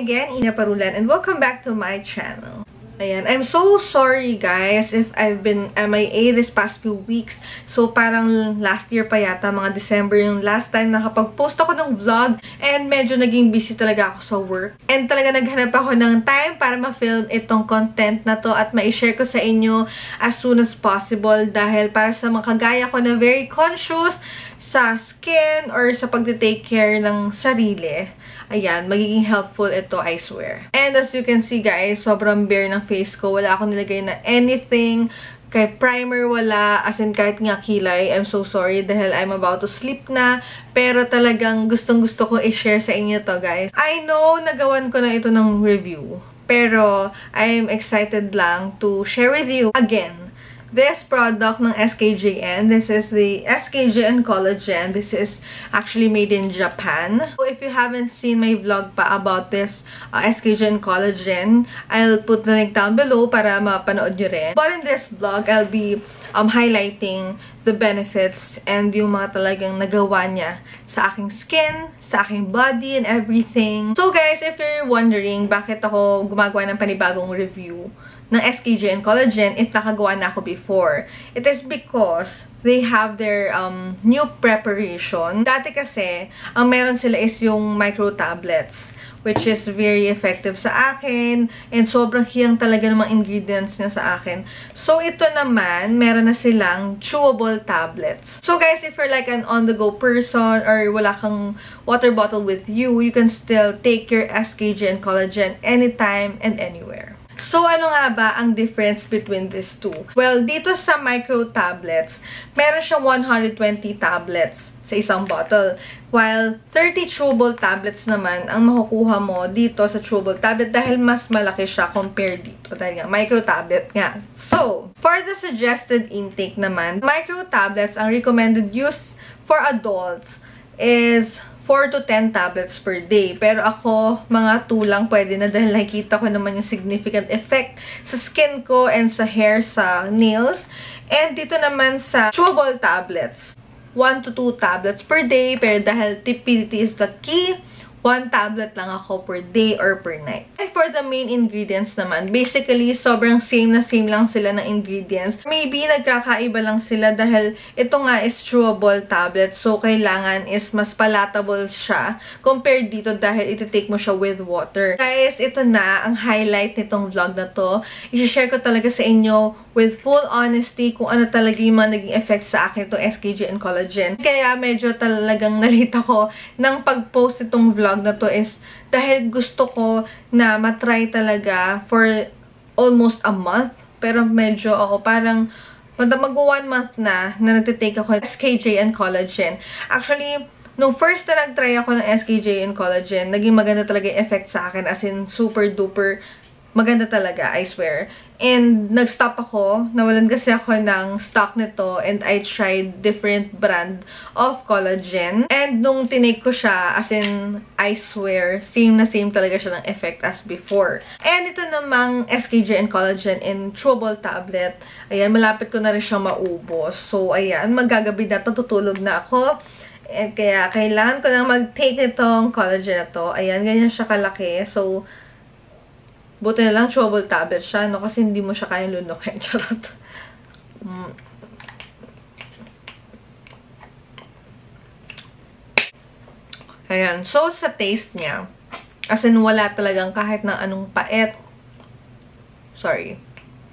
again, Ina Parulan, and welcome back to my channel. Ayan, I'm so sorry guys if I've been MIA this past few weeks. So parang last year pa yata, mga December yung last time nakapag-post ako ng vlog and medyo naging busy talaga ako sa work. And talaga naghanap ako ng time para ma-film itong content na to at ma-share ko sa inyo as soon as possible dahil para sa mga kagaya ko na very conscious sa skin or sa pag-take care ng sarili. Ayan, magiging helpful ito, I swear. And as you can see guys, sobrang bare ng face ko. Wala akong nilagay na anything. Kahit primer wala. As in, kahit nga kilay. I'm so sorry dahil I'm about to sleep na. Pero talagang gustong-gusto ko i-share sa inyo to guys. I know, nagawan ko na ito ng review. Pero, I'm excited lang to share with you again this product ng SKJN. This is the SKJN Collagen. This is actually made in Japan. So if you haven't seen my vlog pa about this SKJN Collagen, I'll put the link down below para mapanood nyo rin. But in this vlog, I'll be highlighting the benefits and yung mga talagang nagawa niya sa aking skin, sa aking body, and everything. So guys, if you're wondering bakit ako gumagawa ng panibagong review ng SKJN Collagen if nakagawa na ako before, it is because they have their new preparation. Dati kasi, ang meron sila is yung micro tablets, which is very effective sa akin and sobrang hiyang talaga ng mga ingredients niya sa akin. So, ito naman, meron na silang chewable tablets. So, guys, if you're like an on-the-go person or wala kang water bottle with you, you can still take your SKJN Collagen anytime and anywhere. So, ano nga ba ang difference between these two? Well, dito sa micro tablets, meron siyang 120 tablets sa isang bottle. While 30 chewable tablets naman ang makukuha mo dito sa chewable tablet dahil mas malaki siya compared dito. Dahil nga, micro tablet nga. So, for the suggested intake naman, micro tablets ang recommended use for adults is 4 to 10 tablets per day. Pero ako, mga 2 lang pwede na dahil nakikita ko naman yung significant effect sa skin ko and sa hair, sa nails. And dito naman sa chewable tablets, 1 to 2 tablets per day. Pero dahil tipidity is the key, 1 tablet lang ako per day or per night. And for the main ingredients naman, basically, sobrang same na same lang sila ng ingredients. Maybe nagkakaiba lang sila dahil ito nga is chewable tablet. So, kailangan is mas palatable siya compared dito dahil iti-take mo siya with water. Guys, ito na ang highlight nitong vlog na to. I-share ko talaga sa inyo with full honesty kung ano talaga yung mga naging effect sa akin itong SKJN Collagen. Kaya medyo talagang nalita ko ng pag-post itong vlog na to is dahil gusto ko na matry talaga for almost a month. Pero medyo ako parang mag-1 month na nagtitake ako ng SKJN Collagen. Actually, nung first na nag-try ako ng SKJN Collagen, naging maganda talaga yung effect sa akin as in super duper maganda talaga, I swear. And nag-stop ako. Nawalan kasi ako ng stock nito and I tried different brand of collagen. And nung tinake ko siya, as in, I swear, same na same talaga siya ng effect as before. And ito namang SKJN Collagen in chewable tablet. Ayan, malapit ko na rin siyang maubos. So, ayan, magagabi na tutulog na ako. And kaya, kailangan ko na mag-take itong collagen na to. Ayan, ganyan siya kalaki. So, buti na lang chewable tablet siya, no? Kasi hindi mo siya kayang lunukin. Charot. Ayan. So, sa taste niya, as in, wala talagang kahit na anong pait. Sorry.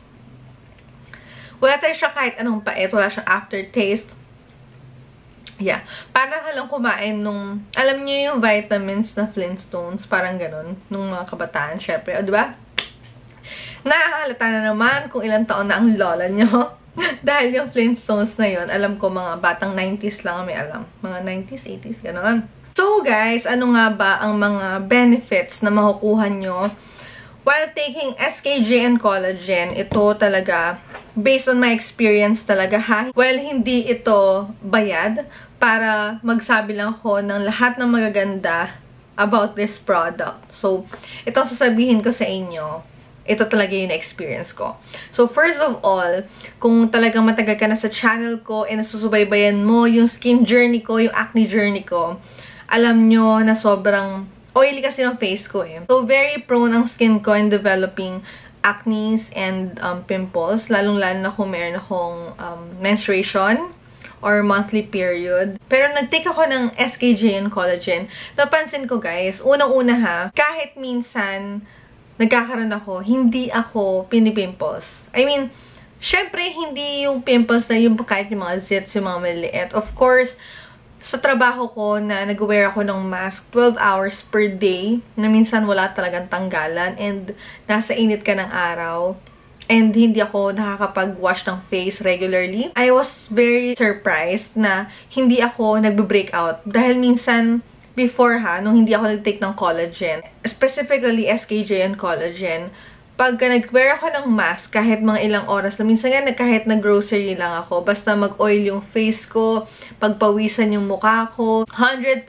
Wala tayo siya kahit anong pait. Wala siyang aftertaste. Yeah. Parang halang kumain nung, alam niyo yung vitamins na Flintstones, parang ganun, nung mga kabataan, syempre. O, diba? Nakakalata na naman kung ilang taon na ang lola nyo. Dahil yung Flintstones na yun, alam ko mga batang 90s lang may alam. Mga 90s, 80s, ganun. So, guys, ano nga ba ang mga benefits na makukuha nyo while taking SKJN Collagen? Ito talaga, based on my experience talaga ha. Well, hindi ito bayad para magsabi lang ako ng lahat ng magaganda about this product. So, ito sasabihin ko sa inyo. Ito talaga yung experience ko. So, first of all, kung talagang matagal ka na sa channel ko and nasusubaybayan mo yung skin journey ko, yung acne journey ko, alam nyo na sobrang Oily kasi ng face ko eh. So, very prone ang skin ko in developing acne and pimples. Lalong-lalo na kung meron akong menstruation or monthly period. Pero nag-take ako ng SKJ and collagen. Napansin ko guys, unang-una ha, kahit minsan nagkakaroon ako, hindi ako pinipimples. I mean, syempre, hindi yung pimples na yung kahit yung mga zits, yung mga maliliit. Of course, sa trabaho ko na nag-wear ako ng mask 12 hours per day, na minsan wala talagang tanggalan, and nasa init ka ng araw, and hindi ako nakakapag-wash ng face regularly. I was very surprised na hindi ako nagbe-breakout. Dahil minsan, before nung hindi ako nag-take ng collagen, specifically SKJ and collagen, pagka nag-wear ako ng mask, kahit mga ilang oras na, minsan nga kahit nag-grocery lang ako, basta mag-oil yung face ko, pagpawisan yung mukha ko, 100%.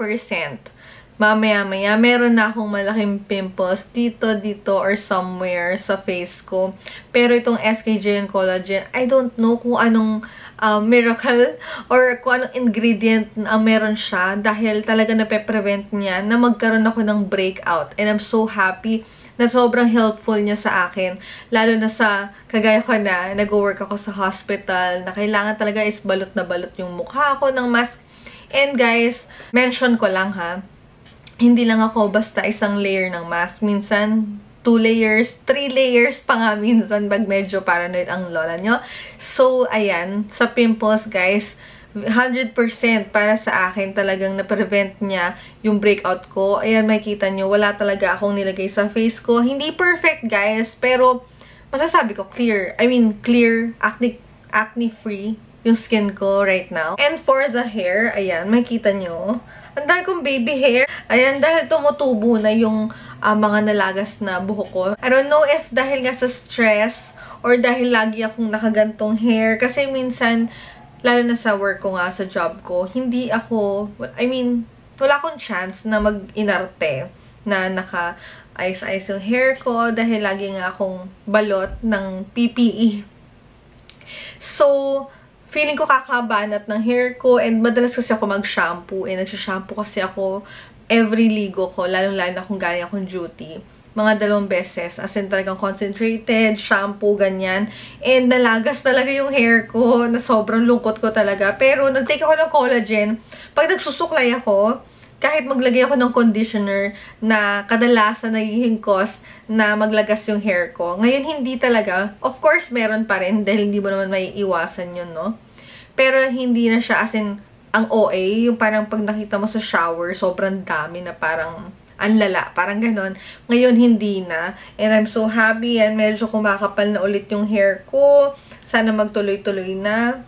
Mamaya-maya, meron na akong malaking pimples dito, or somewhere sa face ko. Pero itong SKJ and collagen, I don't know kung anong miracle or kung anong ingredient na meron siya, dahil talaga nape-prevent niya na magkaroon ako ng breakout. And I'm so happy na sobrang helpful niya sa akin. Lalo na sa, kagaya ko na, nag-work ako sa hospital, na kailangan talaga is balot na balot yung mukha ko ng mask. And guys, mention ko lang hindi lang ako basta isang layer ng mask. Minsan, 2 layers, 3 layers pa nga minsan pag medyo paranoid ang lola nyo. So, ayan, sa pimples guys, 100% para sa akin talagang na-prevent niya yung breakout ko. Ayan, makikita nyo, wala talaga akong nilagay sa face ko. Hindi perfect, guys, pero masasabi ko, clear. I mean, clear, acne-free yung skin ko right now. And for the hair, ayan, makikita nyo, ang dahil kong baby hair. Ayan, dahil tumutubo na yung mga nalagas na buhok ko. I don't know if dahil nga sa stress or dahil lagi akong nakagantong hair. Kasi minsan, lalo na sa work ko nga, sa job ko, hindi ako, I mean, wala akong chance na mag-inarte na naka-ayos-ayos yung hair ko dahil lagi nga akong balot ng PPE. So, feeling ko kakabanat ng hair ko, and madalas kasi ako mag-shampoo, and nagsha-shampoo kasi ako every ligo ko, lalong-lalo na kung galing akong duty. Mga 2 beses. As in, talagang concentrated, shampoo, ganyan. And nalagas talaga yung hair ko, na sobrang lungkot ko talaga. Pero, nag-take ako ng collagen. Pag nagsusuklay ako, kahit maglagay ako ng conditioner na kadalasan nagiging cause na maglagas yung hair ko. Ngayon, hindi talaga. Of course, meron pa rin, dahil hindi mo naman may iwasan yun, no? Pero, hindi na siya, as in, ang OA, yung parang pag nakita mo sa shower, sobrang dami na parang ang lala, parang ganon. Ngayon, hindi na. And I'm so happy, and medyo kumakapal na ulit yung hair ko. Sana magtuloy-tuloy na.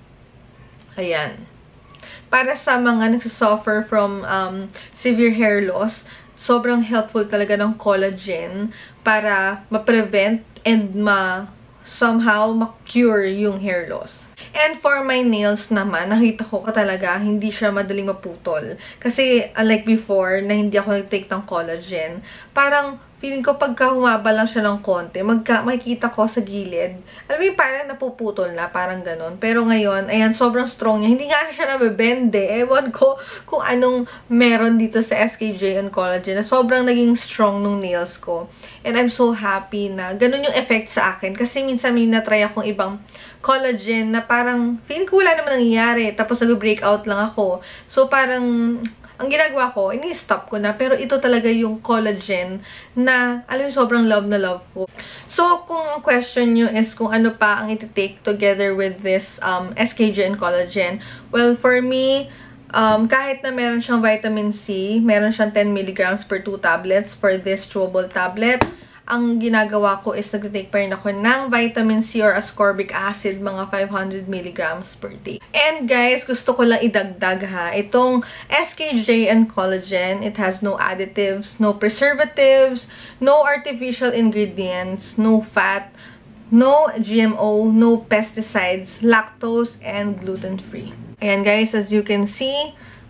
Ayan. Para sa mga nagsasuffer from severe hair loss, sobrang helpful talaga ng collagen para ma-prevent and somehow ma-cure yung hair loss. And for my nails naman, nakita ko talaga hindi siya madaling maputol. Kasi unlike before, na hindi ako nag-take ng collagen, parang feeling ko pagka humaba lang siya ng konti, makikita ko sa gilid. Alam mo yung parang napuputol na, parang ganun. Pero ngayon, ayan, sobrang strong niya. Hindi nga siya nabibende. Ewan ko kung anong meron dito sa SKJ and collagen na sobrang naging strong nung nails ko. And I'm so happy na ganun yung effect sa akin. Kasi minsan may natry akong ibang collagen na parang feeling ko wala naman nangyayari. Tapos nag-breakout lang ako. So parang ang ginagawa ko, ini-stop ko na. Pero ito talaga yung collagen na, alam mo, sobrang love na love ko. So, kung ang question nyo is kung ano pa ang iti-take together with this SKJ and collagen, well, for me, kahit na meron siyang vitamin C, meron siyang 10 mg per 2 tablets for this chewable tablet. Ang ginagawa ko is nag-take pa rin ako ng vitamin C or ascorbic acid, mga 500 mg per day. And guys, gusto ko lang idagdag itong SKJ and collagen, it has no additives, no preservatives, no artificial ingredients, no fat, no GMO, no pesticides, lactose, and gluten-free. Ayan guys, as you can see,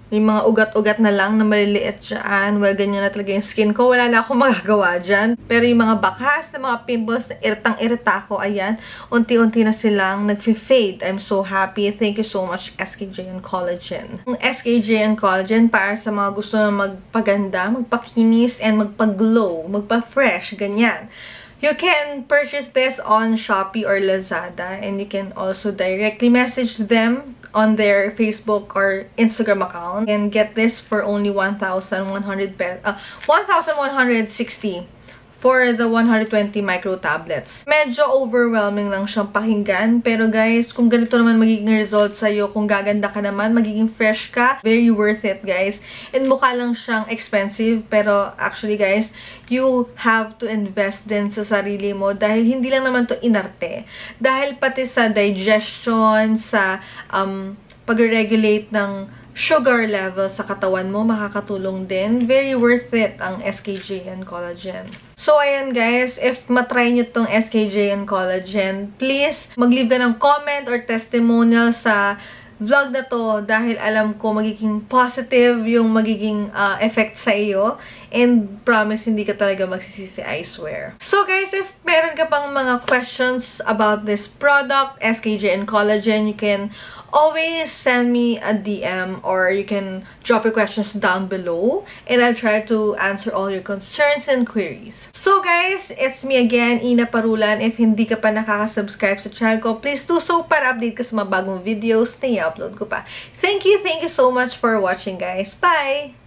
May mga ugat-ugat na lang na maliliit dyan. Well, ganyan na talaga yung skin ko. Wala na akong magagawa dyan. Pero yung mga bakas na mga pimples na iritang-irita ko, ayan, unti-unti na silang nag-fade. I'm so happy. Thank you so much, SKJ and Collagen. Ang SKJ and Collagen para sa mga gusto na magpaganda, magpakinis, and magpag-glow, magpa-fresh, ganyan. You can purchase this on Shopee or Lazada, and you can also directly message them on their Facebook or Instagram account and get this for only 1,160 for the 120 micro tablets. Medyo overwhelming lang siyang pakinggan, pero guys, kung ganito naman magiging result sa'yo, kung gaganda ka naman, magiging fresh ka, very worth it, guys. And mukha lang siyang expensive, pero actually, guys, you have to invest din sa sarili mo dahil hindi lang naman to inarte. Dahil pati sa digestion, sa pag-regulate ng sugar level sa katawan mo, makakatulong din. Very worth it ang SKJ and Collagen. So, ayan guys, if matry nyo tong SKJ and Collagen, please mag-leave ka ng comment or testimonial sa vlog na to dahil alam ko magiging positive yung magiging effect sa iyo, and promise hindi ka talaga magsisisi, I swear. So guys, if meron ka pang mga questions about this product, SKJ and Collagen, you can always send me a DM or you can drop your questions down below and I'll try to answer all your concerns and queries. So guys, it's me again, Ina Parulan. If hindi ka pa nakaka-subscribe sa channel ko, please do so para update ka sa mga bagong videos na i-upload ko pa. Thank you so much for watching guys. Bye!